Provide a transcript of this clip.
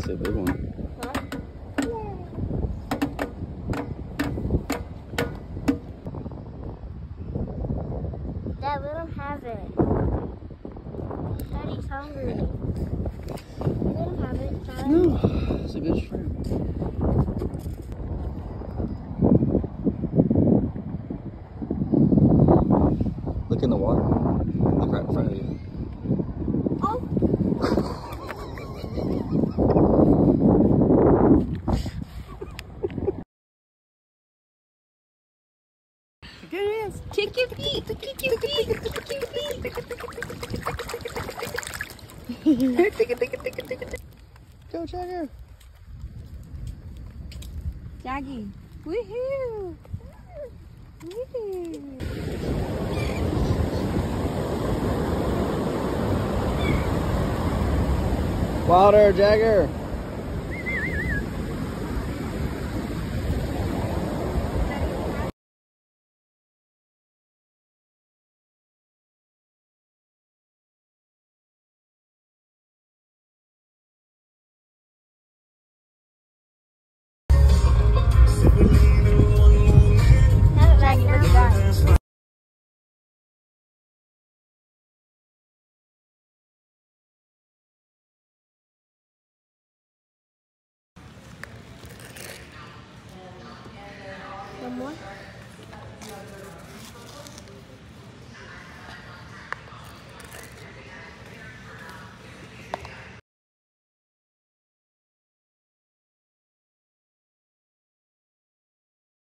a big one. Huh? Dad, we don't have it. Daddy's hungry. We don't have it, Dad. No, it's a good shrimp. Look in the water. Look right in front of you. Oh. There it is. Kick your feet. Kick your feet. Kick your feet. Go, Jagger. Jaggy. Woohoo. Woohoo. Water, Jagger. Jaggy, look at that. One more?